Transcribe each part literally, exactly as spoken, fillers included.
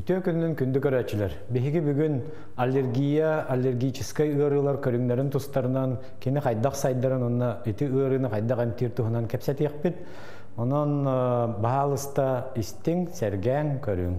Үтө күннен күндү көрәчилер. Беһиги бүгүн аллергия, аллергический ырылар көрүңнәрен тустарынан кини хайдак сайдарын онна ити ырыны хайдак амтир туһунан кепсет яқпит. Онон баалыста истиң сәргән көрүң.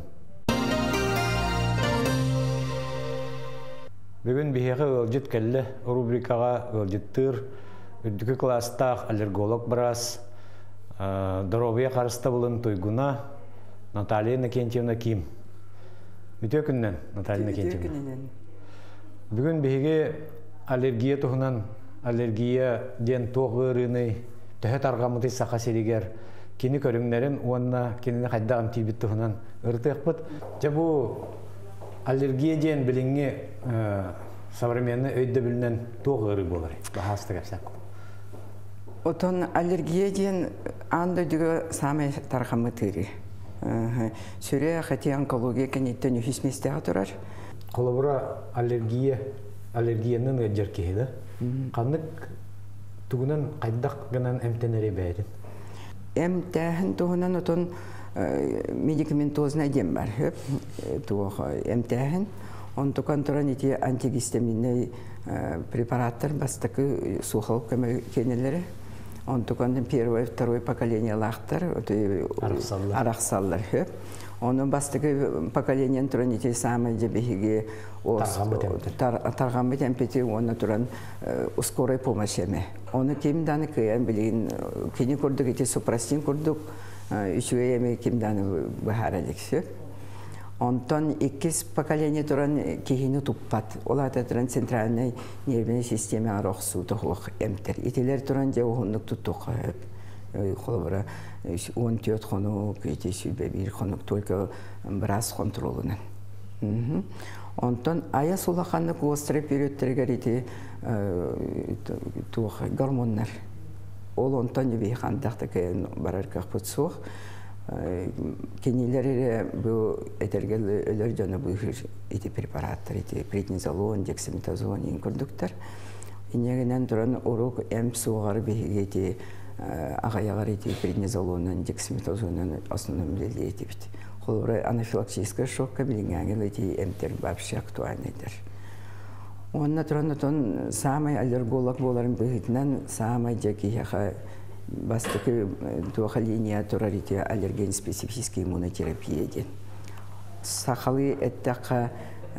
Бүгүн беһиги ылжыт келле рубрикага ылжыттыр. Үрдүкү класстах аллерголог брас, здоровье карыста булын туйгуна Наталья Накентьевна Ким. Үтө күннен Наталья Накентьевна. Бүгүн беһиги аллергия туһунан аллергия ден тоғырыны төһө таргамыты саха серигер кини көрүңнәрен уанна кини хайдагам тибит туһунан ыртыппыт. Жабу аллергия ден билиңе современный өйдө билинен тоғыры болар. Бахасты кепсак. Отон аллергия ден анда дүгө самай таргамыты. Сүре хати онкология кенеттен үхисместеға тұрар. Қолабыра аллергия, аллергиянын өджеркеге да. Қанық тугунан қайдақ гынан әмтенері бәйдін? Әмтәхін туғынан отон медикаментозына дем бар. Әмтәхін. Он тұқан тұран ете антигистаминный препараттар бастықы сухал көмі кенелері. Он тукандан первое, второе поколение лахтар, арахсаллар. Он бастыгы поколение туран ите самое дебихиги таргамбы темпети, он туран скорой помощи. Он кем даны кыян билин, кини курдук ите супрастин курдук, үчүгө эми кем даны бахаралик. Онтон иккис поколение туран кихини туппат. Олата туран центральной нервной системе арохсу тухук эмтер. Итилер туран же ухуннук туттук. Холбара он тет хонук, ити сүбе бир хонук только брас контролунан. Онтон ая сулаханнык острый периодтергер ити тух гормоннар. Ол онтон жебей хандактык барар кахпутсух. Кенилери bu этергел өлөр жана бу эти препараттар, эти преднизолон, дексаметазон инкурдуктар. Инегенен туран урок эм сугар беги агаягар эти преднизолонун, дексаметазонун основном лили эти бит. Холора анафилактический шокка билингәнгел эти эмтер вообще актуальныйдыр. Онна туран тон самый аллерголог боларын бигитнен самый жакияха бастыки туха линия турарите аллерген специфический иммунотерапия ден. Сахалы эттака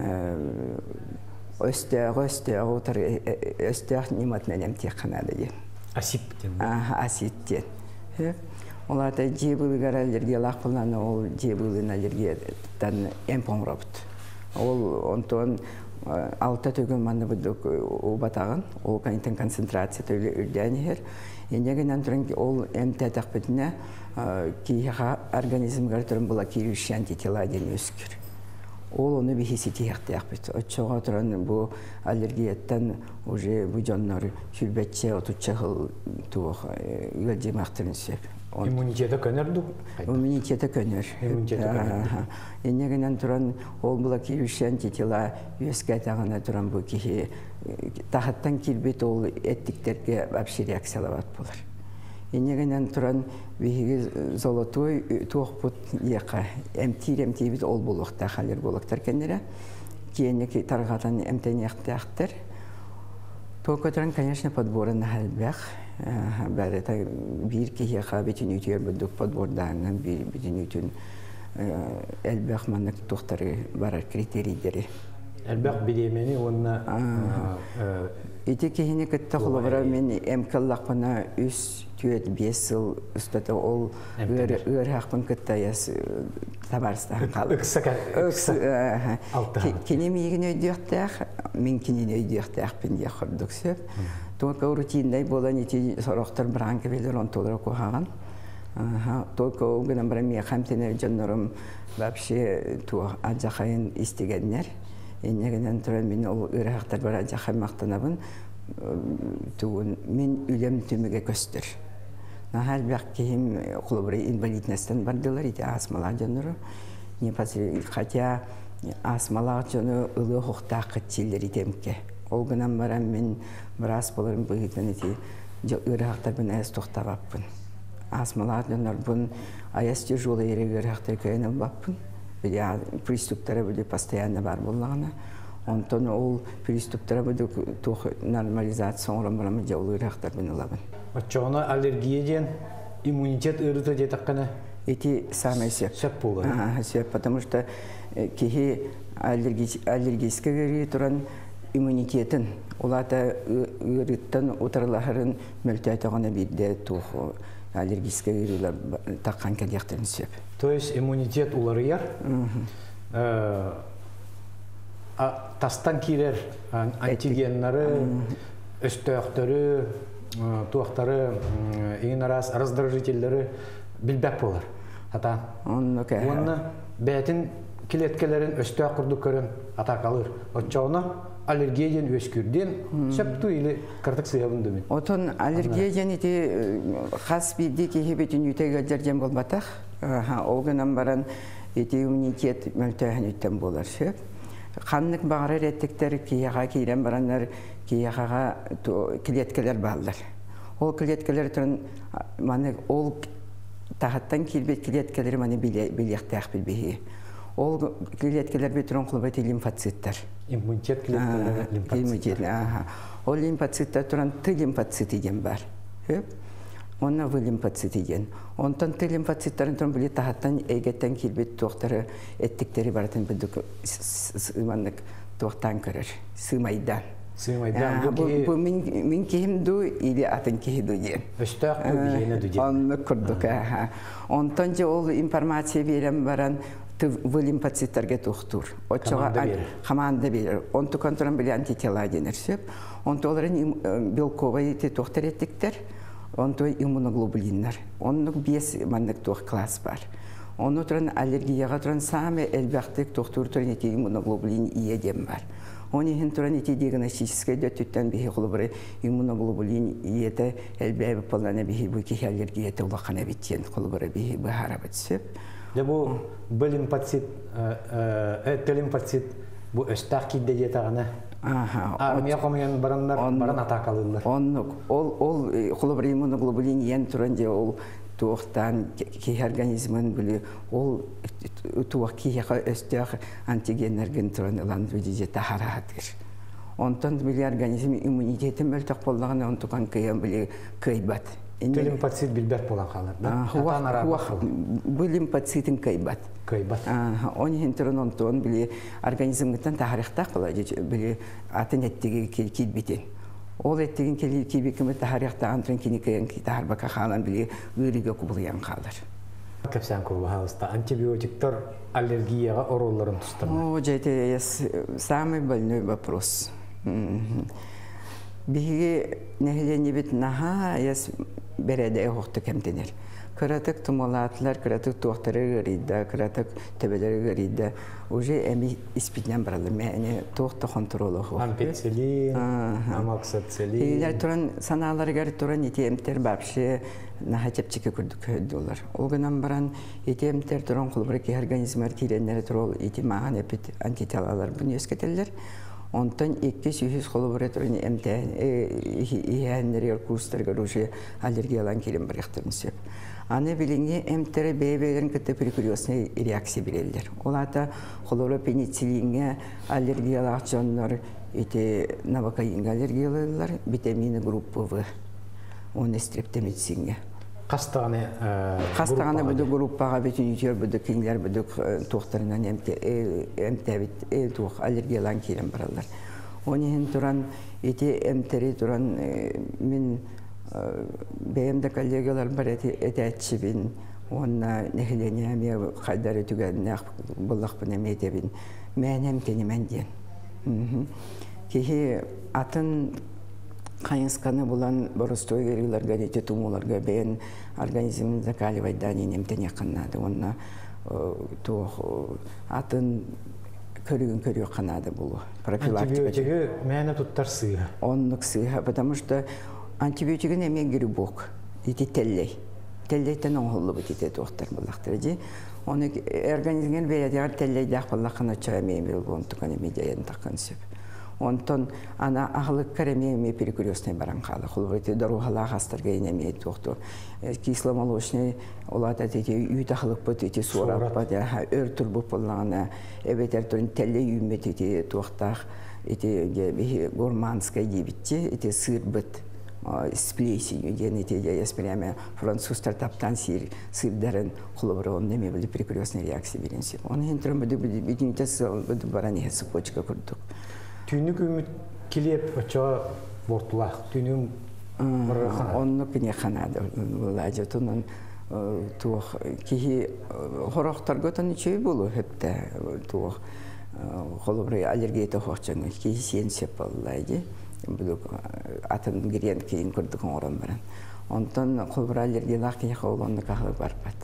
өстө өстө отыр өстө ниматнен эмтиханада ден. Асип ден. Аха, асип ден. Оларда жебылыгар аллергия лақпыланы ол жебылын аллергиядан эмпоңробут. Ол онтон алта төгөн манны будук убатагын, ол канитен концентрация төлө үрдәнер. Енегенен туран ол эмтәтәк битне киха организмгә туран блокирующий антитела ден өскөр. Ол оны бихисити яктак бит. Очога туран бу аллергияттан уже бу жаннар сүлбәтче отуча хыл тух үлҗе мактырынсы. Иммунитеты көнөрдү? Иммунитеты көнөр. Иммунитеты көнөр. Енегенен туран ол блокирующий антитела өскә тагына туран бу кихи тахаттан килбет ол эттиктерге вообще реакциялават болар. Енегенен туран биги золотой туохпут яка эмтир эмтибит ол болуктар халер болуктар кенере. Кийинки таргатан эмтен яктактар. Токотран, конечно, подборын халбах. Барета бир кихи хабитин үтер будук подбордан бир битин үтүн элбах маннык тохтары барар критерийлери. Әлбәқ билемени онна ити кихини кытта холобара мен эмкаллакпана үс түйет бес жыл үстөтө ол ыр хакпын кытта яс табарстан калды. Ыксака. Кини мигин өйдүктәк, мен кини өйдүктәк пин яхырдыксы. Только рутиндай болан ити сороктор бранка белер он толра кохаган. Ага, только угынан брами хамтенер жаннорум вообще ту аджахайн истегеннер. Енегенен туран мен ол ырахтар бара жаха мактанабын туун мен үлем түмүгө көстөр. Нахал бак ким клубры инвалидностен бардылар ити астмалар жанры. Не паси хотя астмалар жаны ылы хукта кытчилер итемке. Ол гынан барам мен брас болорун быгытан ити ырахтар бен эс токтабаппын. Астмалар жанры бун аяс тяжелый эрегер хактар кайнал баппын. приступтары буде постоянно бар боллағына. Онтон ол приступтары буде нормализация оңырамырамы жаулырақтар бен олабын. Отчоғына аллергия ден иммунитет ұрыты детаққаны? Эти самые сеп. Сеп болды? Ага, сеп, потому что кеге аллергийская гери туран иммунитетін, олата ұрыттан отырылағырын мөлтәйтіғана бірде туғы аллергийская герилер таққан кәдектен сеп. То есть иммунитет улары яр? Тастан кейлер антигенлары, өстөқтері, туақтары, ең арас раздражительдері білбәк болар. Оны бәтін келеткелерін өстөқ құрды көрін атақалыр. Отчауына аллергиян өскүрден сөпту или картық сыябын дөмен. Отын аллергиян еті қас бірді кейі бетін үйтегі жерден болматақ. Оғынан баран еті иммунитет мөлтәғін үттен болар сөп. Қанлық бағары реттіктер кейіға кейрен баранлар кейіғаға келеткелер балдар. Ол келеткелер тұрын ол тағаттан келбет келеткелері маны білектәқ білбейі. Ол клеткелер бетрон клубати лимфоциттар. Иммунитет клеткелер лимфоциттар. Ол лимфоциттар туран ты лимфоцит еген бар. Онна вы лимфоцит еген. Онтан ты лимфоциттарын туран біле тағаттан әйгеттен келбет тоқтары әттіктері баратын білдік сымандық тоқтан көрір. Сымайдан. Сымайдан. Бұл мен кейім ду или атын кейі ду ден. Өстәқ бұл бейені ду ден. Онны күрдік. Онтан же ол информация берем баран вы лимфоциттерге тухтур. Команда берер. Он тукантуран биле антитела денер сөп. Он толарын белковый те тухтар еттіктер. Он той иммуноглобулиннар. Оннук бес мандык тух класс бар. Он туран аллергияға туран саме элбяқтык тухтур туран ети иммуноглобулин иедем бар. Он ехен туран ети диагностической дөттүттен бихи құлыбыры иммуноглобулин иеті элбәбі полнана бихи бұки аллергияты улақана биттен құлыбыры бихи бұхара бит сөп. Бұл лимфоцит, әтті лимфоцит бұл өстақ кейді детағаны. Армия қомыян баран атақалылар. Ол құлыбыр иммуноглобулин ен тұран де ол туақтан кей организмін білі, ол туақ кейіға өстақ антигенерген тұран ұлан өдеде тахаратыр. Онтан білі организм иммунитетін мөлтақ болдағын, он туған кейен білі кейбат. Лимфоцит билбәр болан қалар. Бұл лимфоцитін кейбат. Кейбат. Он хентерін онтуын біле организмгіттен тахарықтақ болады, біле атын әттігі келбетен. Ол әттігін келбекімі тахарықта антырын кенекейін тахарбақа қалан біле үйріге құбылыян қалар. Көпсен көрбі хауыста антибиотиктар аллергияға ороларын тұстырма? О, жәйті самый больной вопрос. Биһиги нехилени бит наха яс береде хоқты кемтенер. Кыратык тумалатлар, кыратык туақтары гырида, кыратык төбелери гырида. Уже эми испитнен баралар. Мәне туақта контролы хо. Ампицилин, амоксицилин. Илер туран саналары гар туран итемтер бапшы наха чепчеке күрдүк хөдөлөр. Олгынан баран итемтер туран кулбырки организмер киреннер турол итимаган эпит антителалар буны эскетелер. Онтан икки сүйіз қолы бұры тұрын әмтән иәнлері курстарға рұжы аллергиялан келім бір ектірін сөп. Аны біліңе әмтәрі бәйбәйлерін күтті перекуриосына реакция берелдер. Олата қолы пенициллинге аллергиялақ жонлар, навокаинға аллергиялар, витамины группы В. Оны стрептомицинге. Қастағаны Қастағаны бұды группаға бетін үйтер бұды кеңлер бұды туқтарынан әмтәбіт туқ аллергиялан келім баралар. Онығын тұран, еті әмтәрі тұран мен бәйімдік аллергиялар бар әті әтшібін, онына нәхілене әме қайдары түгәдіне бұллақпын әме әтебін. Мән әмтені мәнден. Кехе атын қайынсқаны бұлан бұрыстой керілерге әте тұмыларға бәйін организмді каливайдан енемтен яқынады. Онына атын көрігін көрігі қанады бұлы. Антибиотигі мәні тұттар сыйға? Онлық сыйға, потому что антибиотигін әме грибок, еті тәллей. Тәллейтен оңғылы бұт еті тоқтар бұлақтыр. Оны организмген бәйәдеғар тәллейдәқ бұлақын өтшіға мәймел болын тұқан әме дәйін таққан сөп. Онтон ана ахлык каремеме перекрестный баран кала. Холбайте дорогала хастарга инеме тохто. Кисломолочный олата тети үйт ахлык бут эти сорап бада өртүр буполлана. Эбетер тон теле юмет эти тохтах эти гурманская дебитте эти сыр бут. Сплесенью генете я спрямо француз стартаптан сир сырдарын холоброн неме были перекрестные реакции беренсе. Он интерм буде бидинте буде барани цепочка курдук. Түнүк үмүт килеп очо бортулах. Түнүм он кене ханада лажа тунун тух ки хорохтарготон чөй болу хепте тух холобры аллергия хохчан ки сенсе боллайди. Бүлік атын герен кейін күрдік оңырын бірін. Онтан қолбыра аллергиялақ кейі қауланды қағылы барпад.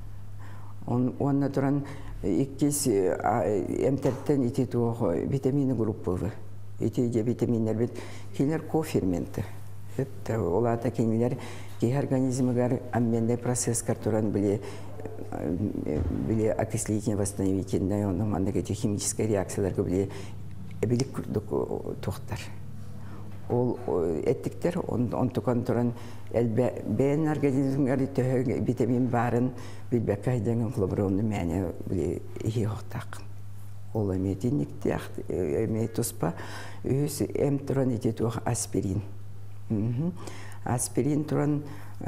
Онна тұран иккес әмтәрттен ете туғы витамины группывы. Ете де витаминер бет кейлер коферменті. Олата кейлер кей организмігер әммендай процесскар тұран біле біле окислительный восстановительный, онның мандық ете химическая реакцияларға біле білік күрдік тұқтар. Ол эттиктер он тукан туран бен организмгары төһө витамин барын билбекка хайданган хлобронны мәне биле ихи хоктак. Ол эметинниктер эметуспа үс эм туран ите тух аспирин. Аспирин туран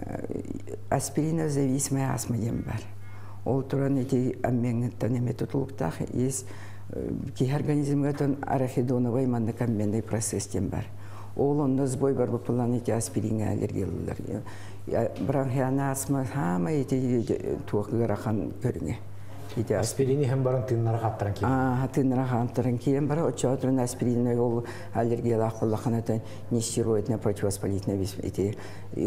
аспиринозависимая астма дем бар. Ол туран ите аммеңтен эметутулуктах ис ки организмгатан арахидоновый мандакамменный процесс дем бар. Олонда сбой бар bu планете аспиринге аллергиялылар. Бронхиальный астма хама эти туакыга рахан көрүңө. Аспирини hem барын тыннара каттыран кийин. А, тыннара каттыран кийин бар очотрун аспиринне ол аллергиялык боллаканата нестероидный противовоспалительный эти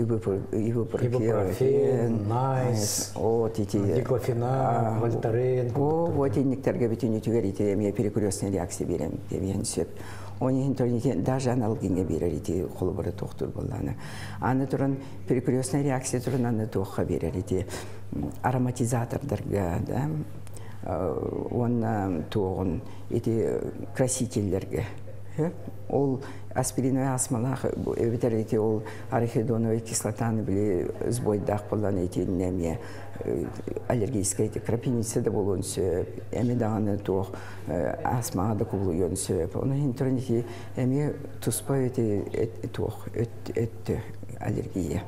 ибупрофен, найс, о эти диклофенак, вольтарен. О, вот инниктерге бүтүнү түгөрите эме перекрестный реакция берем деген сөп. Они интернете даже аналогинге берерите холбары тоқтур болланы. Аны туран перекрестная реакция туран аны тоққа берерите ароматизатордарға, да, он тоғын эти красительдерге. Ол аспириновый астмалах эбитерите ол арахидоновый кислотаны биле сбойдах болланы эти неме аллергическая крапивница да болон сөп, эми даганы тоқ астмаға да кулуйон сөп. Оны интернете эми туспа эти тоқ өтті аллергия.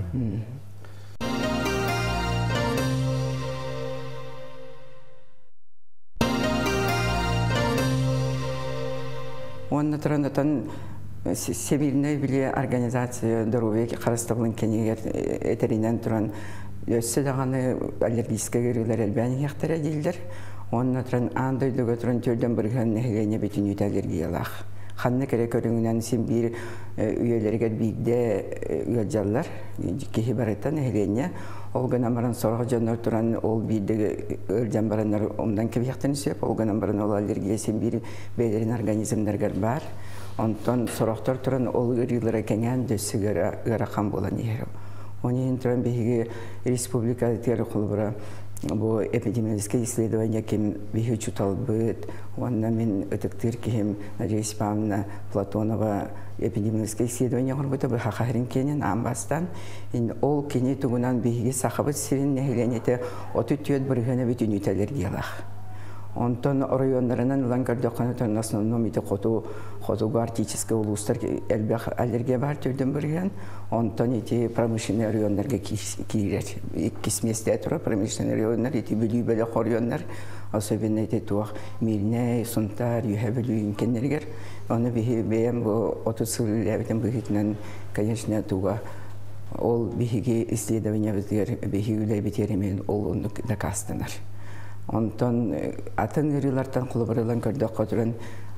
Онна тұрандатан Сибирной биле организация здоровья қарастығылын кенегер этеринен тұран өсі дағаны аллергическая көрілер әлбәні яқтыра дейілдер. Онна тұран андойдығы тұран төрден бірген нәхігене бетін үйт аллергиялақ. Қанны кәрі көріңінен сен бір үйелерге бейді үйелжалар, кехи барыттан нәхігене. Олған амаран сорғы жанар тұран ол бейдігі өрден баранар омдан кеп яқтыны сөп. Олған амаран ол аллергия сен бір бәйлерін организмдергер бар. Онтан сорақтар тұран ол үрілері кәнген дөсі ғарақан болан егер. Оның тұран бейгі республика тері құлбыра бұл эпидемиологическое исследование кем бейгі чутал бұд. Онна мен өтіктір кем Надежда Степановна Платонова эпидемиологическое исследование құрбыды бұл хақарин кенен амбастан. Ол кене тұғынан бейгі сақабыт сирен нәхіленеті оты түйет біргені бүтін үйт аллергиялақ. Онтон райондарынан лангардоқанытын основном ите қоту қотуға артический улустар әлбәқ аллергия бар түрден бірген. Онтон ите промышленный райондарға кейлер. Кесместе тұра промышленный райондар ите бүлі бөлі қориондар. Особенно ите туақ милней, сунтар, юхе бүлі инкеннергер. Оны бейім бұл отыз ләбітін бұхетінен, конечно, туға ол бейге исследование біздер бейге үлі бітерімен ол оны да кастынар. Онтон атын үрілардан құлыбырылан көрді қотырын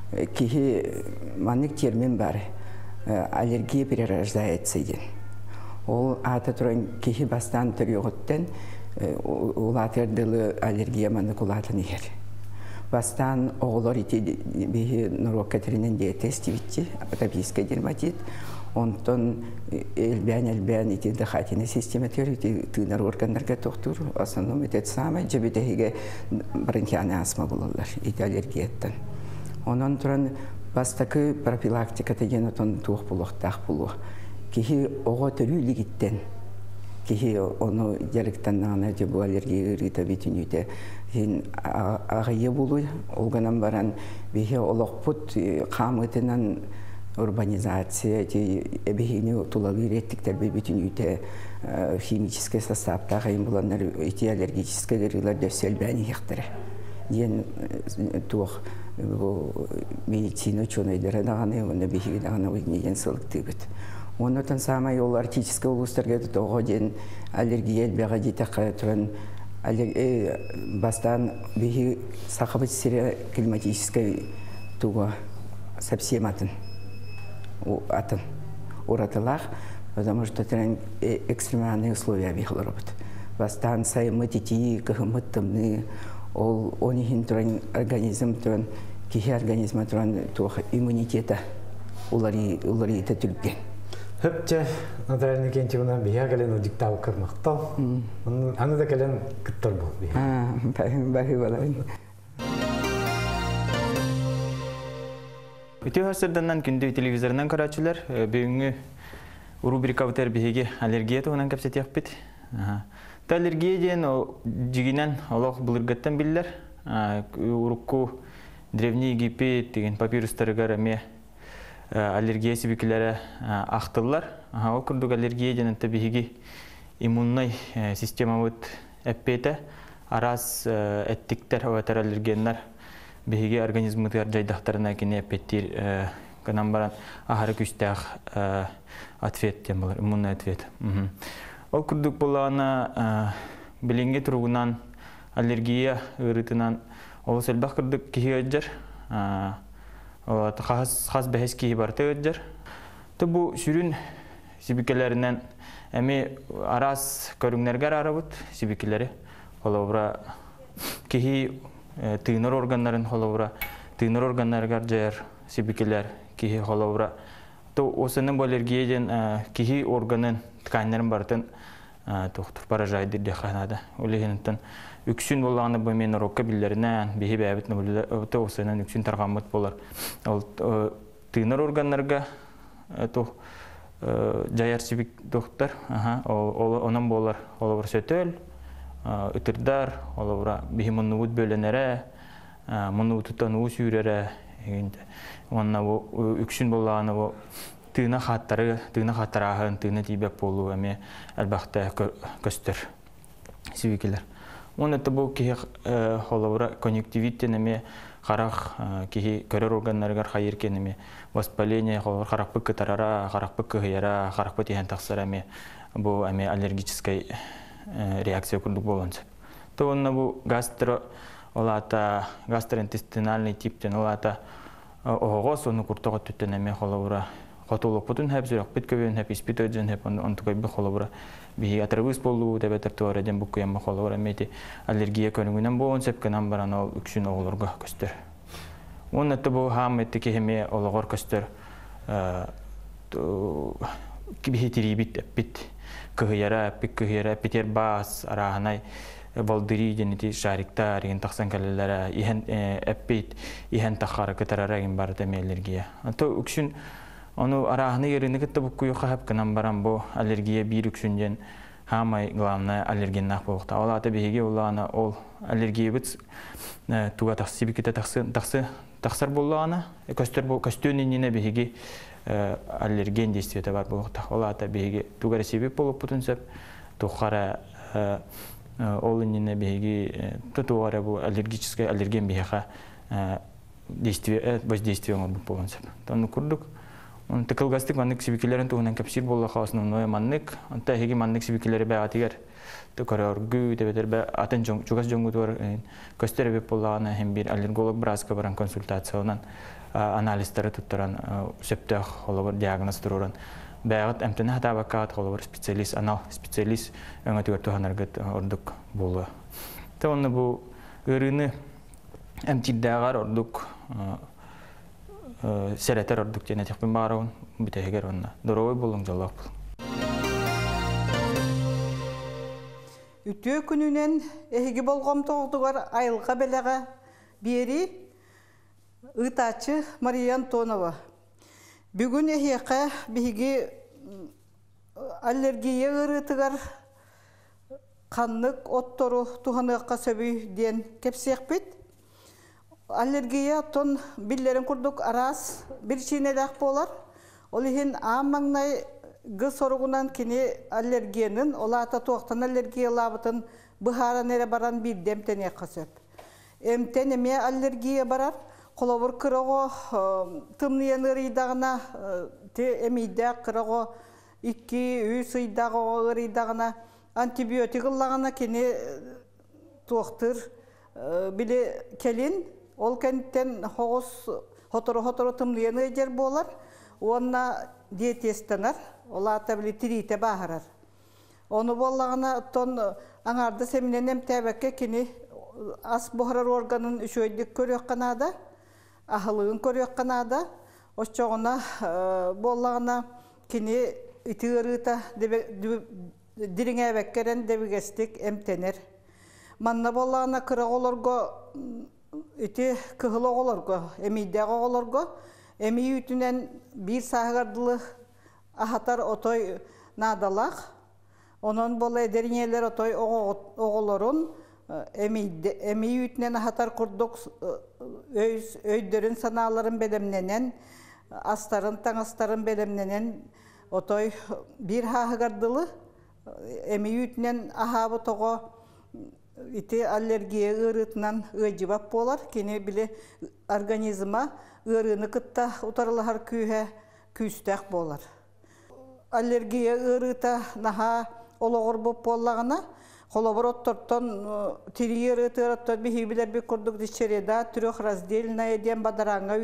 кейі манық термин бар, аллергия перерождается ден. Ол аты тұрын кейі бастан түрі ғыттен ол атырдылы аллергия манық ұлатын егер. Бастан оғылар ете бейі Нұрок Катеринен диетест бітті, атопийская дерматит. Онтон элбян-элбян ити дыхательная система терити тынар органдарга тоқтур. Основном это самое жабетеге бронхиальный астма болалар, ити аллергияттан. Онон туран Бастакы профилактика деген отон туох булуктак булу. Кихи ого төрүлү гиттен. Кихи ону жарыктаннана же бу аллергия рита битүнүтө. Хин агайы булу олганан баран бихи олокпут камытынан урбанизация же эбихини тулалы реттиктер битүнүтө химический составта кайын буландар эти аллергический рилар дөсөлбәни хектер. Ен туох медицина ученыйлары даганы, оны бихиги даганы уйнеген сылыктыбыт. Онотан самай ол артический улустарга того ден аллергия бага дитакка туран бастан бихи сахабыт сире климатической туга совсем атын атын уратылах, потому что трен экстремальные условия бихлоробот. Бастан саймы тити кахмыттымны ол онихин туран организм туран кихи организма туран тух иммунитета улари улари тетүлген. Хөпче Наталья Никентьевна бия гален диктау кырмактал. Аны да гален кыттар бу. А, бахи балайн. Үтө хасырданнан күндө телевизорунан карачылар бүгүнгү рубрика бутер биге аллергия тугунан кепсетип бит. Та аллергия ден жигинен олох булыргаттан биллер. Урукку древний Египет деген папирустарыгар эме аллергия себепкелери актылар. Ол курдук аллергия ден табиги иммунный системабыт эппете арас эттиктер хаватар аллергеннар биги организмдер жайдактарына кине эппеттир канан баран ахары күстах ответ тем бар, иммунный ответ. Ол курдук болана билинге тургунан аллергия ырытынан ол сэлбах курдук кихиэджер хас хас бэхэс кихи бартыэджер. Бу сүрүн сибикелеринен эми арас көрүңнергер арабыт сибикелери холобра кихи тыйныр органнарын холобра тыйныр органнаргар жер сибикелер кихи холобра то осынын аллергияден кихи органын тканьнарын бартын тоқтур паражайды деханада улегентен үксүн болганы бу мен урокка биллеринен бихи бәбит нөбүлө осынын үксүн таргамыт болар. Ол тыйныр органнарга то жаяр сибик доктор аха ол онан болар олор сөтөл үтүрдар олора бихи муннут бөлөнөрө муннутутан уус үрөрө эгенде онна үксүн болганы бу тыйна хаттары тыйна хаттарахын тыйна тийбек болуу эме албакта көстөр сибикелер. Оны табу ки холовра конъюнктивиттен эме харах ки көрөр органнаргар хайыркен эме воспаление холор харакпык кытарара харакпык кыяра харакпык тиен таксара эме бу эме аллергической реакция курдук болончу. То онна бу гастро олата гастроинтестинальный типтен олата огос ону куртого түттен эме холовра Хотулук путун хеп жүрөк бит көбөн хеп испитөжөн хеп онтукай би холобра би атрабыс болуу дебетер тореден букку эмме холобра мети аллергия көрүнгүнөн боон сепкенан баран ол үксүн оголорго көстөр. Оннаты бу хамметти кеме ологор көстөр э киби тирибит бит кыяра пик кыяра питер бас араханай волдыри денити шариктар ген таксан калелера ихен эппит ихен тахара кытарарагин бар деме аллергия. То үксүн Ону арахны ерини кытта бу куюка хап канан баран бу аллергия бир үксүнден хамай главная аллергеннак болукта. Ал ата биге улана ол аллергия бит туга таксы бикете таксы таксы таксар боллана көстөр бу көстөнүнүнө биге аллерген действиети бар болукта. Ал ата биге туга себеп болуп бутунсап тухара ол инне биге тутуара бу аллергический аллерген биха действие воздействие болупсап. Тону курдук Он тыкылгастык маннык сибикелерин тугунан кепсир болла хасының маннык, анта хеги маннык сибикелери бә атигер, тукароргу дебетер бә атын жон чугас жонгу туар көстөр беп боллагана hem бир аллерголог бразка баран консультациянан анализдери туттаран сөптөх холобор диагноз туруран бәгат эмтене хатабакат холобор специалист анал специалист өңө түгөр туханаргыт ордук болу. Та онны бу ырыны эмтиддагар ордук Серетер ордук жана текпин баарабын бүтегер онна доровой болуң жалак бул. Үтө күнүнөн эһиги болгом тоогдугар айылга белеге бери Ытачы Мария Антонова. Бүгін эхеқа биги аллергия ырытыгар қаннык оттору туханыққа сөбүй ден кепсек бит. Аллергия тон биллерин курдук арас bir çiğnelek bolar. Олихин амаңнай гы соругунан кини аллергиянын, олата туақтан аллергия лабытын быхара нере баран bir демтене қасып. Эмтен эме аллергия барар, қолабыр кырого тымныян ырыйдағына, те эмейде кырого икки үс ыйдағыға ырыйдағына антибиотик ыллағына кини туақтыр биле келин, ол кенттен хоғыз хотору-хотору тымныян ырыйдер болар, онна диетестанар, олата биле тирите бағарар. Оны боллағына тон аңарды семіненем тәбәкке кини ас бұхарар органын үшөйдік көрек қанада, ахылығын көрек қанада, ошчоғына боллағына кини итігіріта дирин әбәккерен дебігестік әмтенер. Манна боллағына кырaq оларго, ити кығылы оларго, әмейдәғы оларго, әмей үтінен бір сағырдылы ахатар отой надалақ, онын болы әдерінелер отой оғылырын, әмей үтінен ахатар күрдік өйдерін саналарын бәлемненен, астарын, таңастарын бәлемненен отой бір хағырдылы, әмей үтінен ахабы тоғы ити аллергия ырытынан ыжыбап болар, кені біле организма ырыны кытта утарылығар күйе күйістәк болар. Аллергия ырыта наха олығыр боп болағына, қолабыр оттырттан тири ырыты ырыттан бейбілер бі күрдік дешереда түрек раздельная ден бадараңа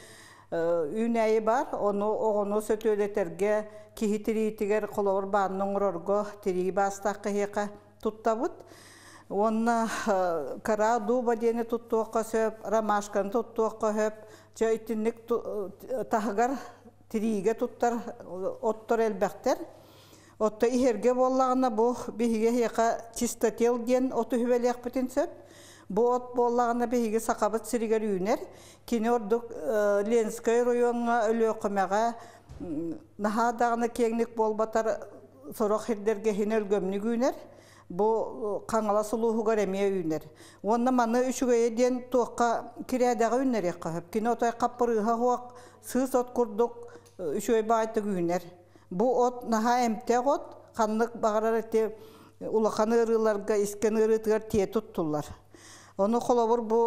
үйнәйі бар, оны оғыны сөтөлетерге кихи тиритігер қолабыр бағының ұрырғы тири бастақы хеқа тұттабыд. Онна кара дуба дені тұттуаққа сөп, ромашканы тұттуаққа сөп, жайтынлік тағығар тириге тұттар, оттар әлбәқтер. Отта ихерге боллағына бұл бейге хеқа чистотел ден оты хүбелек бүтін сөп. Бұл от боллағына бейге сақабыт сірігер үйінер. Кені ордық Ленскай районға өлі оқымаға нахадағына кеңлік болбатар сорақ хердерге хен өлгөмнік үйінер. Бұл қаңала сұлуғығар әме үйінер. Онна маны үшіге ден туаққа кірәдағы үйінер еққағып. Кені отай қаппырыға хуақ сыз от күрдік үшіге байтық үйінер. Бұл от наға әмтәқ от, қанлық бағарар әте ұлақан ұрыларға, искен ұрытығар тие тұттылар. Оны қолабыр бұл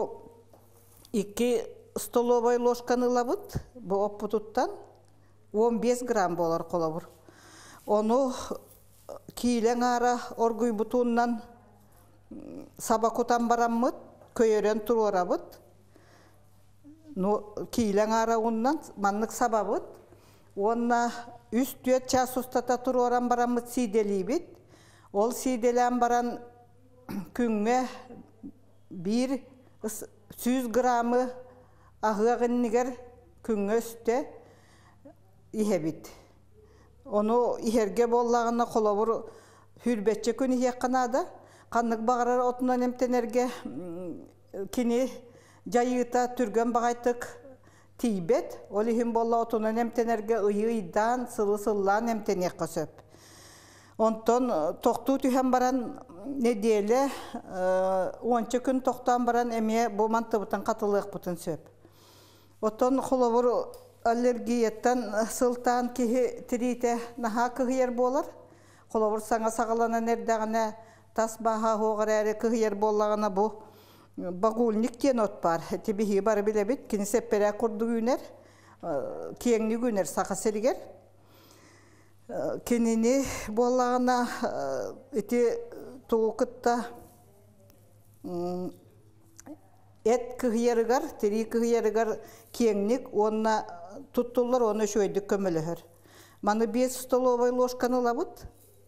екі столовай ложканы лабыд, бұл оппы тұттан он бес грамм болар қолабыр. Оны кейлен ара оргуй бұтуыннан сабақутан бараммыд, көйерен тұру арабыд. Кейлен ара ұннан манлық сабабыд. Онна үст түйет час ұстата тұру аран бараммыд сиделей бит. Ол сиделен баран күнге бір жүз граммы ағығыннігер күнге үсте ihe бит. Onu iherge bollağına kolabur hürbetçe күн ihe қанада. Қанлық бағарар отынан емтенерге кені жайыта түрген бағайтық тейбет. Ол ихин болла отынан емтенерге ұйыйдан сылы-сыллан емтенек қасып. Онтон тоқту түйен баран неделе ончы күн тоқтан баран әме болман тұбытын қатылық бұтын сөп. Отон қолабыр аллергияттан сылтан кихи тирите наха кыгыер болар. Қолабыр саңа сағаланан әрдіғіне тас баға хоғыр әрі кыгыер болағына бұл бағулник кен от бар. Тебихи бары біле бит, кені сеппере күрді күнер, кеңні күнер сақа сәрігер. Кенені болағына әте тұғы күтті әт кыгыерігар, тери кыгыерігар кеңнік, онына туттулар, оны шөйдік көмілігір. Маны бес столовай ложканы лабыд.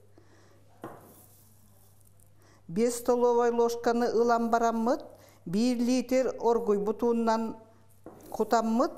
бес столовай ложканы ылан бараммыд, бір литр оргуй бұтуыннан құтаммыд,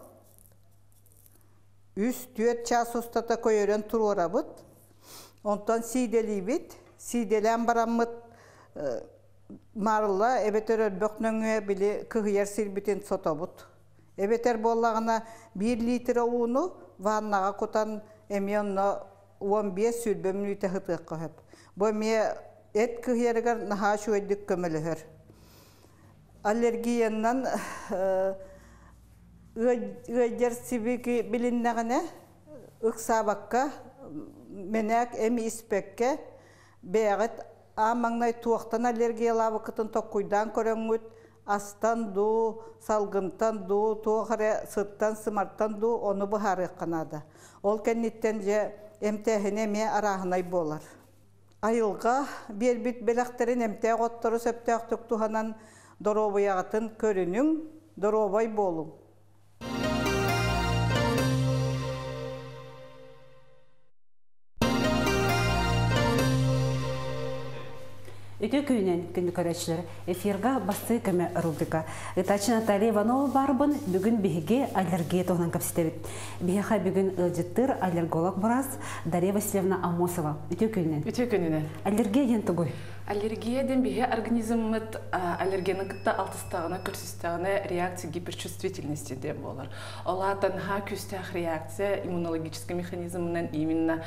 үс түйет час ұстата көйерен тұру арабыд. Онтан сиделей бит, сиделен бараммыд марыла, әбетер өлбөкнөңе білі кығыяр сирбітен сотобыд. Эбетер боллағына bir литр уыну ваннаға кутан эмионно он беш сүлбе минута хытық қойып. Бұл ме эт күйергер наха шуэддік көмілігір. Аллергияннан өйдер сибігі біліннәғіне ұқсабаққа менәк әмі іспекке бәғіт амаңнай туақтан аллергиялабы күтін тоққойдан көріңгіт астан ду, салғынтан ду, туғыры сыттан, сымарттан ду, оны бұхары қанады. Ол кәнеттен же әмтәхіне ме арағынай болар. Айылға бербіт беләқтерін әмтәқ оттыры сөптәқ түктуғанан доробайағытын көрінің доробай болу. Өте күйінен күнді көрәтшілер, эфирға басты көмі рубрика. Итачы Наталья Иванова барбын бүгін бігіге аллергия тоғынан көпсетебет. Бігіға бүгін ұлжыттыр аллерголог бұрас Дарья Васильевна Амосова. Өте күйінен. Өте күйінен. Аллергия ен тұғой? Аллергияден бігіге организмет аллергияның күтті алтыстағына, көрсістағына реакция гиперчувствительности дем болар. Олатан ха күстәқ реакция иммунологический механизмынан именно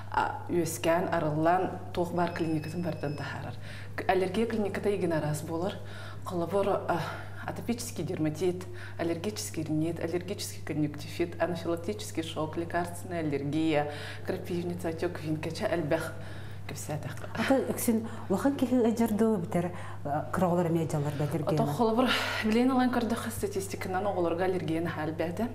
өскен, арылан тоқ бар клиникатын бардан тахарар. Аллергия клиниката еген арас болар. Қолабор атопический дерматит, аллергический ринит, аллергический конъюнктивит, анафилактический шок, лекарственная аллергия, крапивница, отек винкача, альбях. Ата өксін уақын кеге әжірді бітер қырағылар медиаларда аллергияны? Ата қолыбыр білейін алан көрдіқі статистикынан оғыларға аллергияны хәл бәді.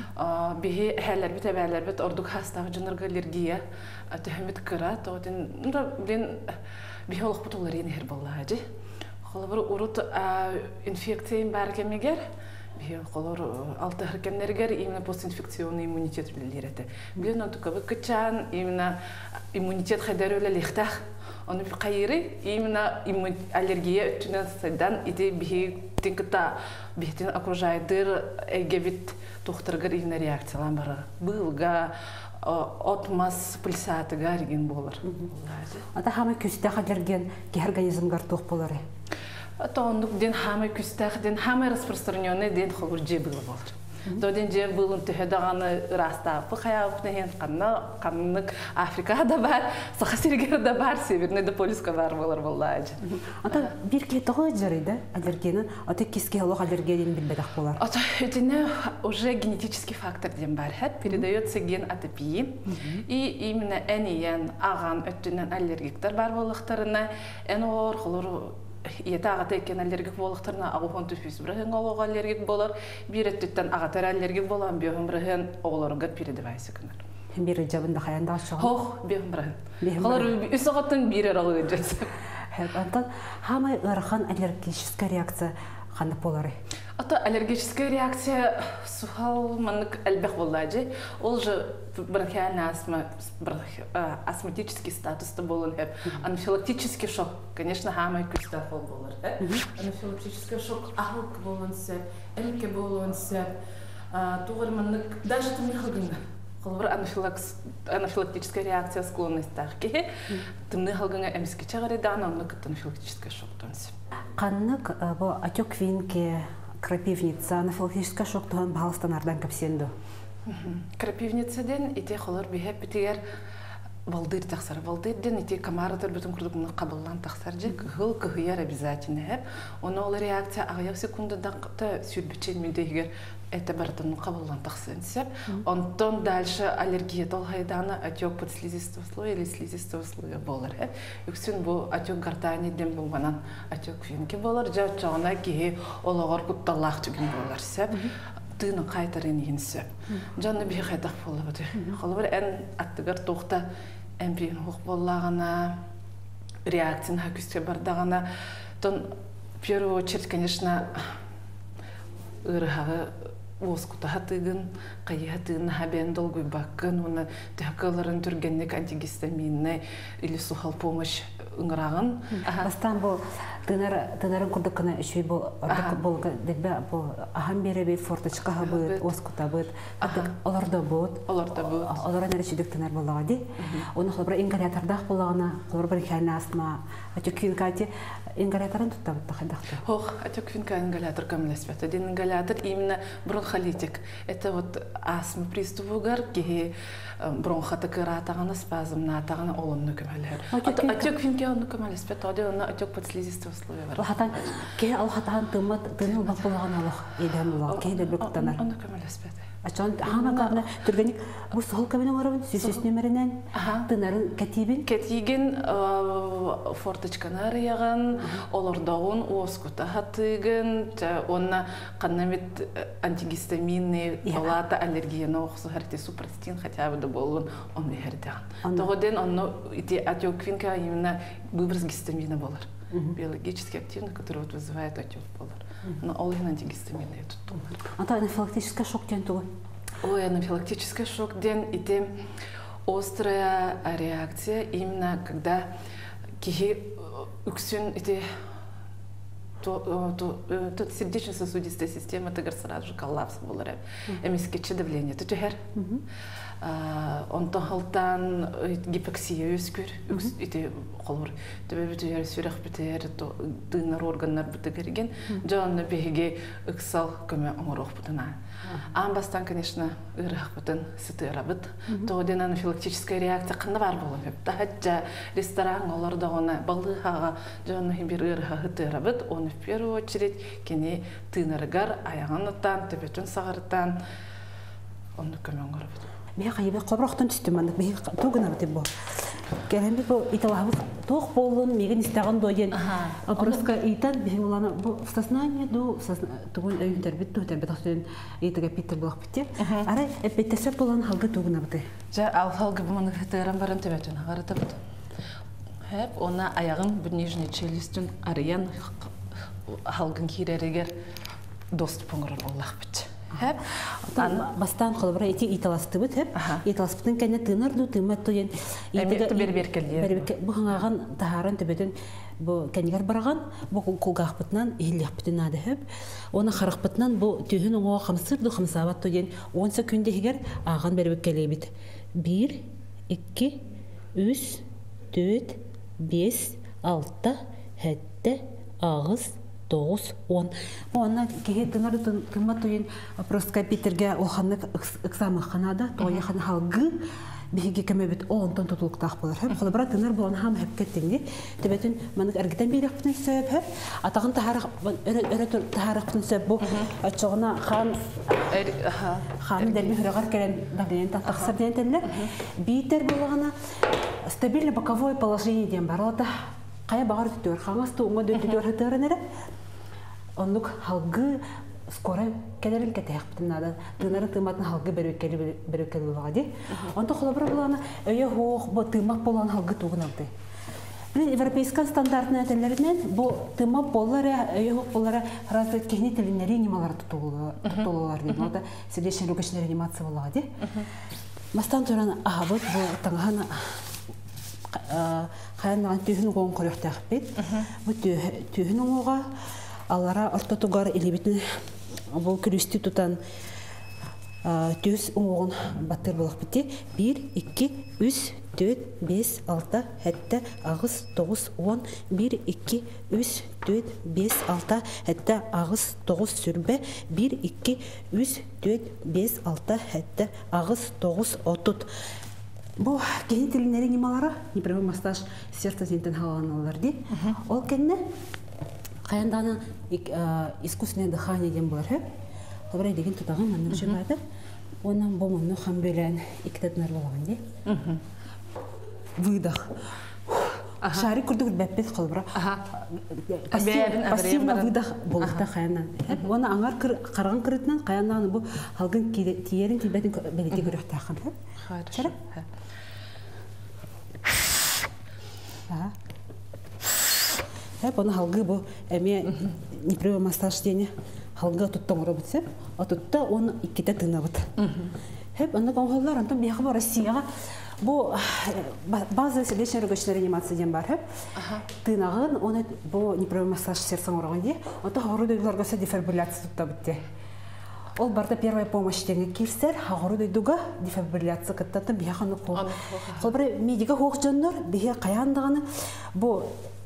Бейі әлер біт, әбәлер біт, ордық хастағы жынырға аллергия түхімет қырат. Білейін бейі олық бұт олар ені хер болла әжі. Қолыбыр ұрыт инфекцияйын бәрі кемегер. Бейі қолыр алты әркемнергер именно постинфекционный иммунитет білдереді. Білейін он тұқы күтчан, именно иммунитет қайдар өлі лехтақ. Оны бір қайыры, именно аллергия өттінен сайдан иде бейі теңкіта бейттен окружайдыр әгебет тоқтырғыр именно реакциялан бары. Бұлға, отмас, пульсатыға реген болыр. Ата хамы күстәқ аллерген ке организмгар тоқ болары? Тондук ден хамы күстәқ, ден хамы распространенный ден қолыр же бұлы болыр. Доден же бұлын түхедағаны растапы қаяуқнеген қаннық Африкада бар, Сақасергерда бар, Северный полюсқа бар болар боллайды. Ата бір кетіғі жарайды аллергияның, ата кеске алуқ аллергияның білбедақ болар? Ата өтіне уже генетический фактор ден бар. Передается ген атопии. И именно әнейен аған өттінен аллергиктер бар болықтарына, ән оғыр қылыр Ета ағата екен аллергик болықтарына ағуған түфіз бірігін оғыға аллергик болар, бір әттіттен ағатар аллергик болан бүйін бірігін оғыларығыр передевайсы күнір. Бірі жабында қаянда ашығы? Хоқ, бүйін бірігін. Қалар үс ағаттың бір әрағы өтжесі. Антон, хамай ұрған аллергическая реакция қандық болары? Ата аллергическая реакция сухал маннык әлбәқ боллады. Ол же бронхиальный астма, астматический статусты болын хеп. Анафилактический шок, конечно, хамай күстә қол болыр. Анафилактический шок ағылк болын сәп, әлке болын сәп, туғыр маннык даже тымны қылғынға. Қолбыр анафилактическая реакция склонность тақке, тымны қылғынға әмеске чағарыдан, оны күтті анафилактический шоктан сәп. Қаннық бұл отек винке, крапивница, анафилактический шоктан бағалстанардан көпсенді? Крапивницаден ите қолыр бейхеп бітігер балдыр тақсар. Балдырден ите камаратыр бүтін күрдігімні қабылдан тақсар жек. Ғыл күхияр обязательно хеп. Оны ол реакция ағаяқ секундадақта сүрбічен мендегер это баратынны қабылдан тақсын сеп. Онтон дальше аллергия толғайданы отек под слизистого слоя или слизистого слоя болар. Үксін бұл отек гортани дем болғанан отек венке болар. Жау чағына кейі олығыр құтталақ түген болар сеп. Тыны қайтарын ең сөп. Жанны бей қайтақ болы бұды. Қолы бір ән аттығыр тоқта әмпейін ұқ болағына, реакцияны хакүске бардағына. Тон, в первую очередь, конечно, ұрығағы оскутаға тыгын, қайыға тыгын хабен долгой бақын, оны тәкілерін түргеннік антигистаминны или сухал помощь ұңырағын. Бастан бұл тынарын күрдікіні үшей бұл ағам бері бей форточқаға бұд, оскута бұд, оларда бұд, оларда нәрешедік тынар болаға де. Оны қолыбыр ингалятордақ болағына, қолыбыр кәйні астма, атеквинкати ингаляторын тұтта бұдта қайдақты? Хоқ, атеквинка ингалятор көмілес бәті. Ден ингалятор именно бұрын бронхолитик. Это вот астма приступугар, кихи бронхата кыратагана спазм натагана олонну көмөлөр. Отек финке онну көмөлөс бет, оде онна отек подслизистый условия бар. Лахатан ке алхатан тымат тыны бакулаган алах эден улак ке дебектанар. Онну көмөлөс бет. Ачан хана карна түргәник бу сол кабинен арабын сүсүс нөмеренен тынарын катибин кетиген форточканы яган олордогун оскута хатыгын онна каннамит антигистаминный палата аллергияны оксу харте супрастин хотя бы да болгон он бехерден тогоден онно ити атиоквинка именно выброс гистамина болар биологически активный, который вот вызывает отек болар. Но ол антигистамины тут тумар. Ата анафилактический шок ден тугу. Ой, анафилактический шок ден и острая реакция именно когда кихи уксюн эти то то то сердечно-сосудистая система тагар сразу же коллапс болар. Эмискече давление. Тут хер. Он тохалтан гипоксия өскөр, ите колор. Төбө бүтөр сүрөх бүтөр, дынар органнар бүтөгерген, жанны беге ыксал көмө оңорох бутына. Амбастан, конечно, ырах бутын сытырабыт. Тоден анафилактическая реакция кандай бар болуп хеп. Тахатча ресторан оларда гана балыгага жанны бир ырах хытырабыт. Он в первую очередь кене тынаргар аягынтан, төбөтүн сагарыттан он көмө оңорот. Бия кайбы коброхтон түстүм аны бия тугуна бит бу. Келенби бу италабыз тох болун меген истаган доен. Просто итан бигулана бу сознание ду тугун өйдер бит тутер бит ахтен итеге питер блок битте. Ара эпетесе болан халгы тугуна бит. Жа ал халгы буманы хетерен барын төбөтөн агарытып. Хеп она аягын бу нижний челюстүн арыян халгын киререгер доступ оңорон Аллах бит. Хеп бастан кылбыра эти италасты бит хеп италаспытын кенне тыныр ду тымат тоен итеге берберкелдер бу хангаган тахарын төбөтөн бу кенегер барган бу кулгахпытнан илляппытын ады хеп оны харакпытнан бу төһүн оңо хамсыр ду хамсабат тоен он секунде хигер аган бербекеле бит бир икки үч төрт беш алты жети агыз тоғыз он. Она кеге тынары тымат тоен просто Питерге оханны ыксамы ханада тоя хан халгы биге кемебит он тон тотулуктак болар. Хеп холбара тынар болан хам хеп кеттинди. Тебетин манык эргитен биректин сөп хеп атагын тахар өрө тахарыктын сөп бу ачыгына хан хан дерби хөрөгөр келен дагын тактаксыр дентелер. Битер болгана стабильно боковое положение ден барота. Кая багыр түтөр хаңасты уңа дөтөр хытырыныр. Онлук халгы скоро келерин кетехптин ада. Тынары тыматын халгы берекели берекели болгоди. Онто холобра булана өйө хох бу тымак болгон халгы тугунабды. Бул европейский стандартын этелеринен бу тымак боллары өйө хох боллары разы кегнителин реанималар тутулулар дейт. Ода сердечно-легочная реанимация болгоди. Мастан туран ага бу таңгана Ханан түйін оғын қорықтақ бет. Бұл түйін оға алара ортотуғар елебетін бұл күрісті тұтан түйіс оғын баттыр болақ бітте. бір, екі, үш, төрт, беш, алты, жеті, ағыз, тоғыз, он, бір, екі, үш, төрт, беш, алты, жеті, ағыз, тоғыз сүрбе, бір, екі, үш, төрт, беш, алты, жеті, ағыз, тоғыз, отыз. Бу гениталин реанималары, непрямой массаж сердца зентен халаналар ди. Ол кенне каянданы искусственное дыхание ден бар. Хабар деген тутаган манны жибады. Онан бу муну хам белен иктетнер болгон ди. Выдох. Шарик курдук беппет кылбыра. Пассивный выдох болукта каяндан. Оны аңар карган кырытынан каяндан бу халгын тиерин тибетин белети көрөктө акан. Хорошо. Хеп оны халгы бу эме непрямой массаж дене халгы туттон робутсе, а тутта он иккете тынабыт. Хеп аны коңголлар антон бияга бар Россияга бу базовый сердечно-легочная реанимация ден бар хеп. Тынагын оны бу непрямой массаж сердцен ураган ди. Ото хорудойларга се дефибрилляция туттабытте. Ол барда первая помощь теңе кирсер, хорудойдуга дефибрилляция кыттатын бияханы кол. Холбары медига хох жоннор бия каяндаганы бу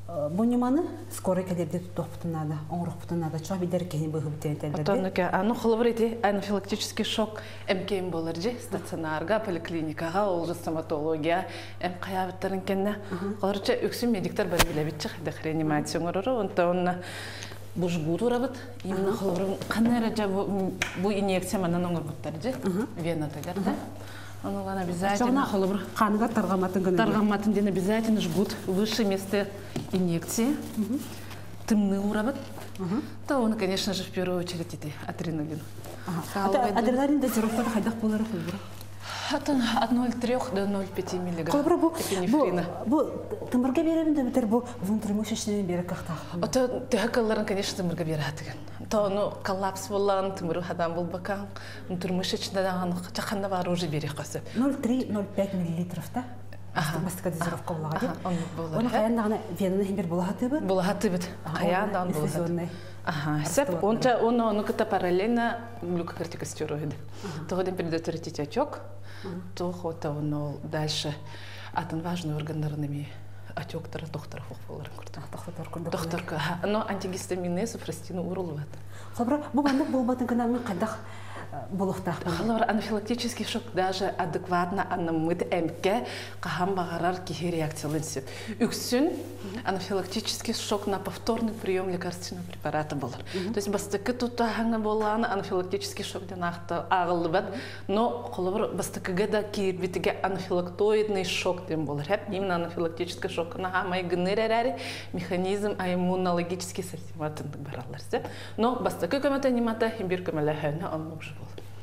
Бунниманы скорый кәдерде топытынады, оңырықпытынады, чоға бидер кені бұғы бүттен тәлдерде. Отонныке, ану қолыбыр еті анафилактический шок әмкейін болыр же, стационарға, поликлиникаға, олжы стоматология, әм қаябыттарын кәнне. Қолырыча өксін медиктар бәрі біләбетчі, қайдақ реанимация оңырыры, онта онына бұж бұд ұрабыт, именно қолыбырын қанайра жа бұл инъекция манан оңыр бұттар же, венатагар да. Он обязательно қаныға тарғаматын гына. Тарғаматын ден обязательно жгут выше места инъекции. Тымны урабыт. То он, конечно же, в первую очередь это адреналин. Адреналин дозировкада қайдақ болары қолбыра? От ноль целых трёх до ноль целых пяти миллиграмм эпинефрина. Бұл тымырға беремін бітер бұл внутримышечный бері қақтақ. Это тәкаларын, конечно, тымырға бері атыған. То ну коллапс болған, тымыры адам бұл бақаң, внутримышечный жақанда бар уже бері қасы. ноль целых три — ноль целых пять миллилитров да? Бастыка дозировка болаға деп? Оны қаяндағына венаны хембер болағаты бұд? Болағаты бұд. Қаяндағын болағаты. Ага, сеп, он он это параллельно глюкокортикостероиды. То один предотвратить отек, то вот он дальше. А там важный органарными отек тара докторов ухваларын курдук. Докторка, но антигистаминные суфрастину урулват. Хабра, бу бандык болбатын канамын кайдах болуктах. Халар анафилактический шок даже адекватно анамыт эмке кахам багарар кихи реакциялансы. Үксүн анафилактический шок на повторный прием лекарственного препарата болар. То есть бастыкы тутахаңа болган анафилактический шок ден агылыбат, но холобр бастыкыга да кирбитиге анафилактоидный шок ден болар. Именно анафилактический шок на хамай генерерari механизм иммунологический систематын баралар. Но бастыкы көмөтө немата химбир көмөлөһөнө онмук бол.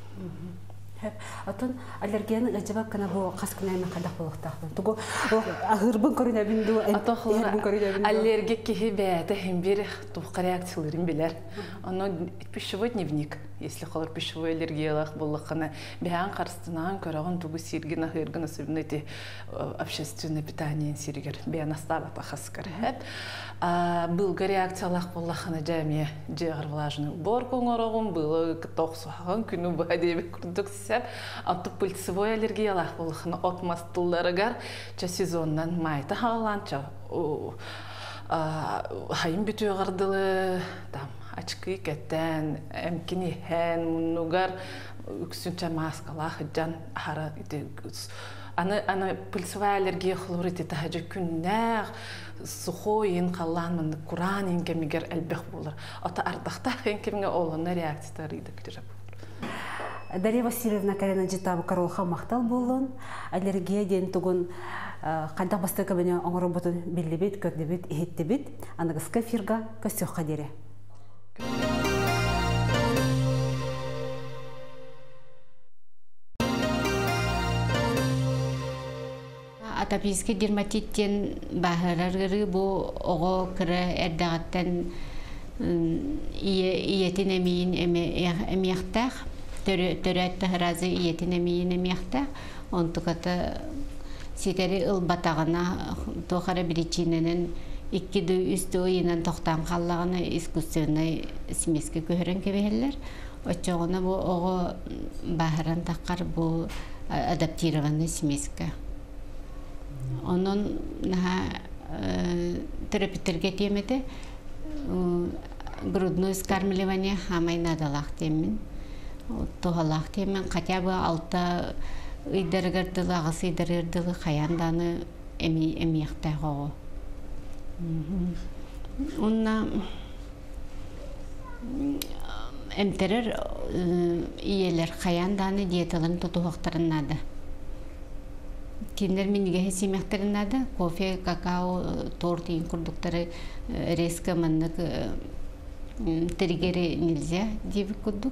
Атын аллергияны гажабак кана бу каскынайна кадак болуктакты. Тугу агырбын көрүнө бинду, агырбын көрүнө бинду. Аллергик кихи бәте химбир тупка реакцияларын билер. Оно пищевой дневник. Если холор пищевой аллергиялах боллакана бәян карстынан көрөгөн тугу сиргин агыргын особенно эти общественное питание сиргер бәян астава тахаскар. Был реакциялах боллакана жаме жегыр влажный уборку оңорогун было токсаган күнү бадебе курдук сеп атып пыльцевой аллергиялах боллакана отмастылларыгар ча сезоннан майта халанча хайым бүтү гардылы там очки кеттен эмкини хэн мунугар үксүнчө маскалах жан хара ите аны аны пыльцевая аллергия хлорид ите хажы күннәр сухойын қаланмын куран инкемигер әлбек болар. Ата ардақта инкемге олына реакциялар иді кіріп. Дарья Васильевна Карина житабы каролха мақтал болын. Аллергия ден тугун қайдақ басты көбіне оңыры бұтын белдебет, көрдебет, ехеттебет. Анығысқа фирға көсіоққа дере. Атопический дерматиттен бахарары бу ого кыра эрдагаттан иетин эмиин эмияхтах төрөттө разы иетин эмиин эмияхтах онтуката ситери ылбатагына тохара причиненен икки үстү ыйынан токтан каллагына искусственный смеска көрөн кебелер очогуна бу ого бахаран таккар бу адаптированный смеска. Onun терапевтерге темеде грудное скармливание хамай надалах темен, тогалах темен, хотя бы алта ыйдыргырдылы, ағыс ыйдыргырдылы хаянданы эмияқтағы. Онна эмтерер иелер хаянданы диеталарын тотуғақтарын нады. Киндер миниге семяхтеринада кофе, какао, торт и курдуктары резко маннык триггери нельзя диви курдук.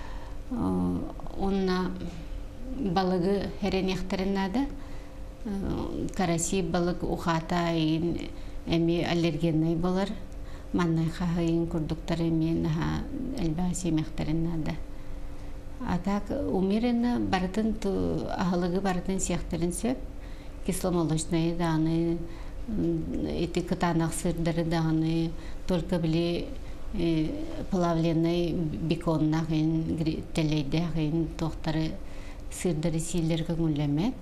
Онна балыгы херенехтеринада караси балык ухата ин эми аллергенный болар. Маннай хахайын курдуктары мен элба семяхтеринада. А так умеренно барытын ахылыгы барытын сияқтырын сөп, кисломолочные даны, эти катанах сырдары даны, только были плавленный беконнах, телейдах, тохтары сырдары силер көңілемет.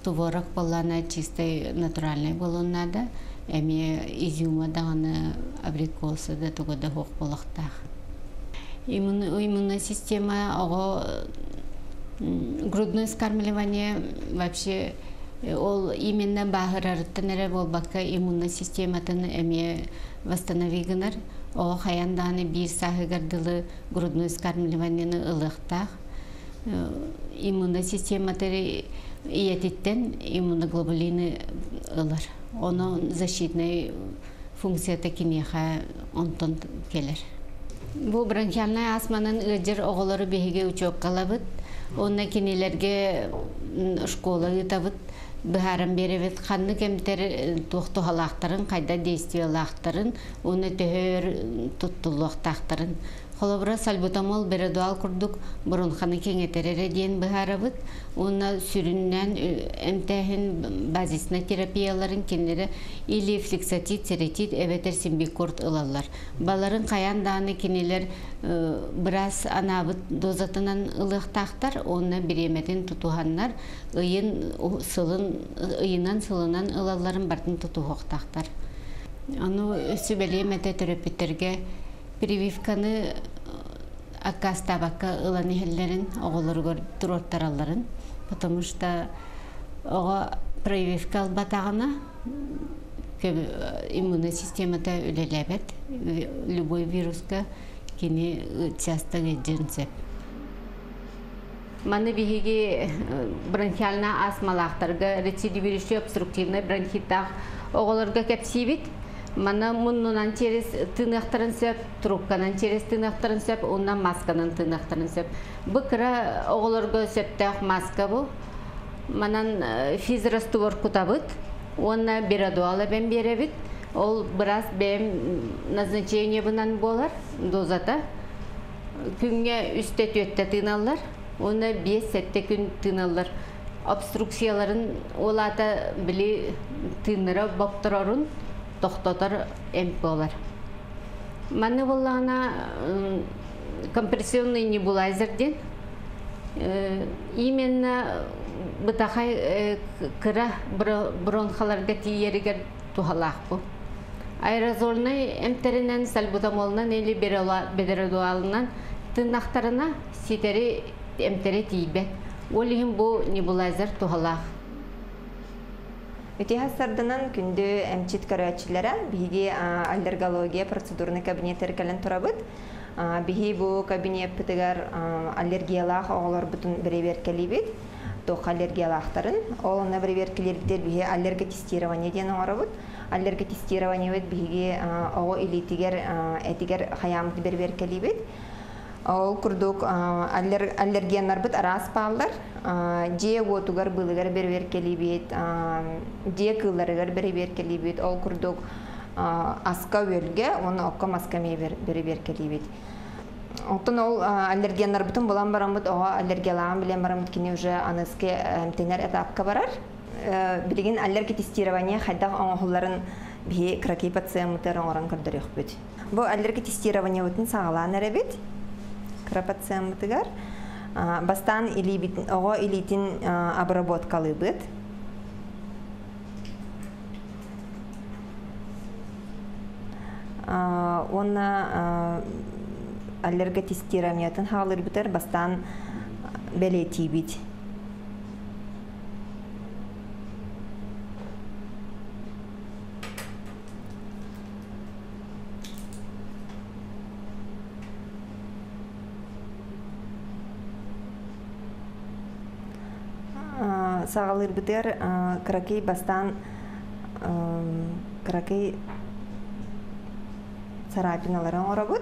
творог болана чистой натуральный болонада, эми изюма даганы абрикосы да туго да хок болактах. Иммунная система, ого грудное скармливание вообще ол именно бахырарыттан эре болбакка иммунная систематын эми восстановигынар. О хаянданы бир сахыгардылы грудное скармливаниені ылыктах. Иммунная систематары иетиттен иммуноглобулины ылар. Оны защитный функция такинеха онтон келер. Бу бронхиальная астманын ыжыр оголору беһиге учок калабыт. Онна кинелерге школа ытабыт. Быһарам беребет ханны кемтер тохтохалактарын, кайда действиялактарын, оны төһөр туттулуктактарын. Холобра сальбутамол бередуал курдук бронханы кеңетерере диен быһарабыт. Оны сүрүннән эмтехин базисна терапияларын кенлере или флексатит, церетит, эветер симбикорт ылалар. Баларын каянданы кенелер бираз анабыт дозатынан ылыктактар, оны биреметин тутуханнар, ыйын сылын ыйынан сылынан ылаларын бартын тутухоктактар. Аны сүбелемете терапевттерге прививканы акастабакка ыланы хеллерин оголоргор туроттараларын, потому что ого прививка албатагына иммунная системата үлелебет, любой вируска кини часто геджинсеп. Маны биһиги бронхиальна астмалактарга рецидивирующий обструктивный бронхиттах оголорга кепсибит. Мана муннунан через тынактарын сөп, трубканан через тынактарын сөп, оннан масканан тынактарын сөп. Быкыра оголорго сөптәк маска бу. Манан физраствор кутабыт, онна бирадуала бен беребит. Ол бираз бем назначение бунан болар, дозата. Күнгө үстө төттө тыналар, оны беш-сетте күн тыналар. Обструкцияларын олата били тыныра боктурорун тохтотор эмп болар. Маны боллана компрессионный небулайзерден именно бытахай кыра бронхаларга тиеригер тухалах бу. Аэрозольный эмтеринен сальбутамолнан или бедеродуалынан тынактарына ситери эмтери тийбе. Олихим бу небулайзер тухалах. Үтіхастардынан күнді әмчит көрәтшілері бігі аллергология процедурны кабинеттер кәлін тұрабыд. Бігі бұл кабинет пүтігер аллергиялақ оғылар бұтын біребер кәлейбет. Тоқ аллергиялақтарын. Олына біребер кәлербетер бігі аллерготестирование ден оғырабыд. Аллерготестирование бет бігі оғы илетігер әтігер қаямды біребер кәлейбет. Ол күрдік аллергиянар бұд арас пағылар. Же отугар бұлығар бір-бір келебет, же кыларығар бір-бір келебет. Ол күрдік асқа өлге, оны оққа маскаме бір-бір келебет. Оқтын ол аллергиянар бұтын болан барамыд, оға аллергиялаған білен барамыд кені уже аныске әмтенер этапқа барар. Білген аллерготестирование қайдақ оңғыларын бе кракей пациенттер оңыран көрдірек бүд. Бұл аллерготестирование өтін сағалан әребет. Крапациямытыгар бастан ого илитин обработкалы быт. Онна аллерготестированиятын халыр битер бастан белети бит. Сағалыр бітер кракей бастан кракей царапиналарын орабыд.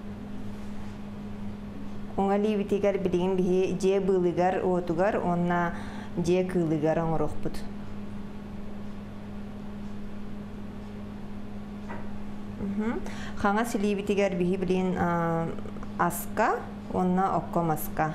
Оңали бітегер білген біге же бұлығар отугар, онна же кылығар оңырық бұд. Қаңа сілі бітегер біге білген аска, онна оққа маска.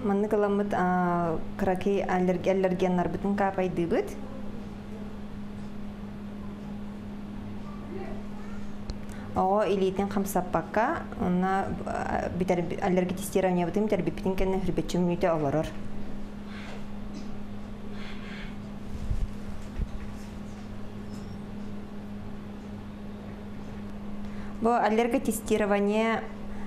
манны каламыт краки аллергеннар бүтін капайды бүт. Оға илейтін қамсаппаққа, онна бітер аллерги тестирование бұтым, бітер бітін кәні хүрбетчі мүнеті оларыр. Бұл аллерги тестирование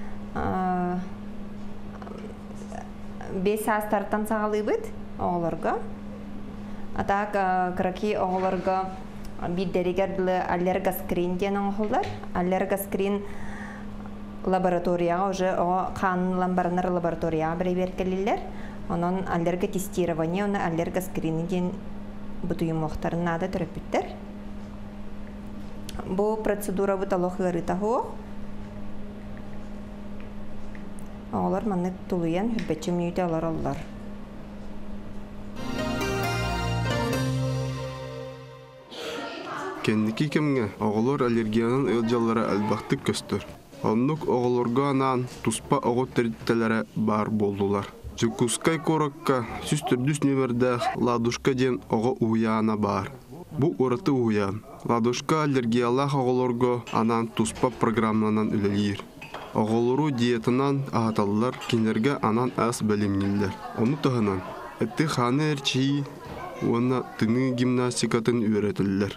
бес астартан сағалы бұд оғыларға. Атақ краки оғыларға биддеригерді аллергоскрин дейін оғылдар. Аллергоскрин лабораторияға, уже қанын ламбарынар лабораторияға бірей беркелілер. Onun аллерго тестирование, оны аллергоскрин дейін бұтыйым оқтарын ады түріпіттер. Бұл процедура бұт алоқығыры тағуық. Олар манны тулуян хүрбетчі мүйті алар олар. Кендики кемге оғылар аллергиянын ылжалары әлбақтық көстір. Оннук оғылырға анан туспа оғы тәріттелері бар болдулар. Жүкускай коракка сүстірдүс нөмірдәқ ладушка ден оғы уяна бар. Бу ораты уян. Ладушка аллергиялах оғылырға анан туспа программанан үлелер. Оғылыру диетынан ағаталылар кенерге анан ас бәлемнелер. Оны тұғынан, әтті қаны әрчейі, оны тыны гимнастикатын үйретілер.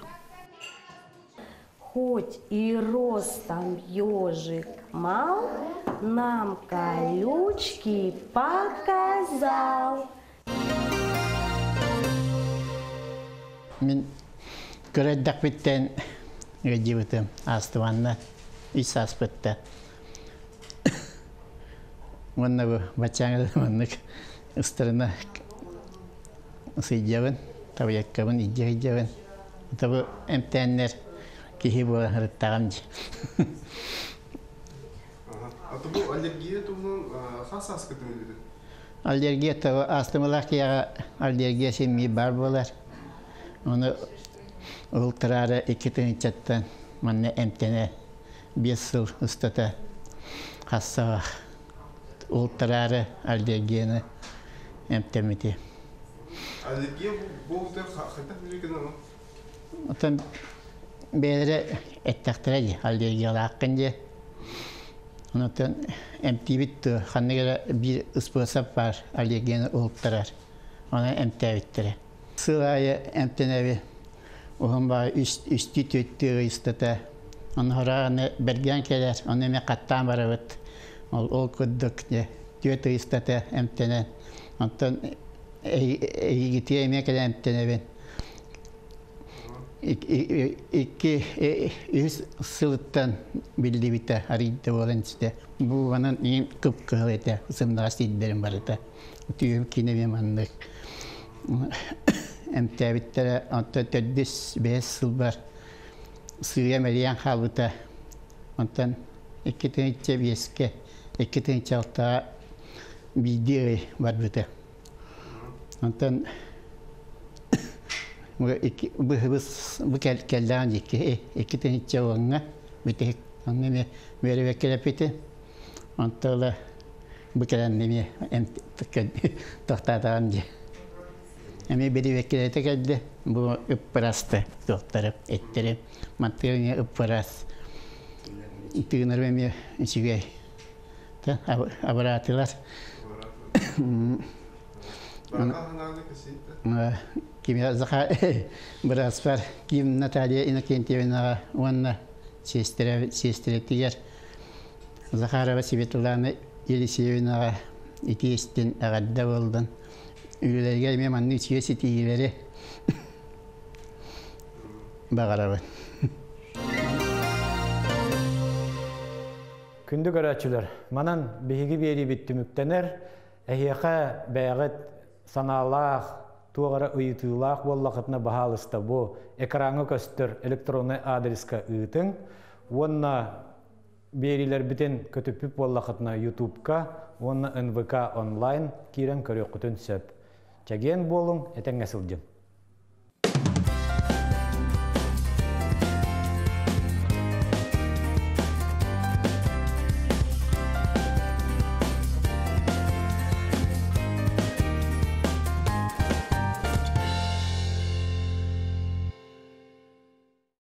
Хоть и ростом ежик мал, нам колючки показал. Мен көрәддәк біттен ғадибітім астыванна үс аспытта. Онна бұл бачаңыз оннық ұстырына сыйдявын, табы яккабын, иддя-иддявын. Табы әмтәннер кейі бұл ғырыттағам жи. Аты бұл аллергия тұғынан қас аскытын өледі? Аллергия табы астымылақ яға аллергия семей бар болар. Оны ұлтырары екі тыңчаттан манна әмтәне бес сыл ұстата қассаға. Ултырары аллергияны әмтәметі. Аллергия бұл ұлтар қайтақ білеген ана? Отын бәлері әттіқтірі де, аллергиялы аққын де. Онытын әмтебітті, қанығыра бір ұспылсап бар аллергияны ұлтырар. Оны әмтәбіттірі. Сылайы әмтәнәбі, оғын бар үсті төтті ұстата. Оны хорағыны берген келер, оны әме қаттан бары бұд. Ол күддік төт ұйыстаты әмтенен. Онтан әйгіті әме кәді әмтенебен. Икі үз сылыттан білді біті арыйды болын түсті. Бұл ғанын ең күп қығыл еті, ұсымдағы сейддерін бар еті. Түйім кенебен маңдық. Әмтәбіттері онтан төрдіс бәс сыл бар. Сүйе мәриян қалбыта. Онтан екі түнітше беске. Екі түнітше алтаға бейдері бар бұты. Онтан бұл кәлдаған жеке екі түнітше оңға бүтек. Онны мәрі вәкелеп еті. Онтала бұл кәләнне тоқтатаған же. Әме бері вәкелеті кәлді. Бұл үппырасты тоқтарып, әттеріп. Мантығыне үппырас. Тығыныр мәме үшігей. Абыратылар. Кеме зақа біраз бар. Кем Наталья Иннокентьевнаға онына сестіреттігер. Захарова Светлана Елисеевнаға итестен ағадда болдың. Үйлерге мен анны үшіге сетігелері бағарабын. Күнді көрәтшілер, манан бейгі бері біттіміктенер, әйеқа бәғіт саналақ, туғара ұйытылақ боллақытына бағалысты бұ экраны көстір электронны адреска ұйтың, онна берілер бітін көтіпіп боллақытына ютубқа, онна эн вэ ка онлайн керен көрі құтын сөп. Чаген болың, әтен әсілден.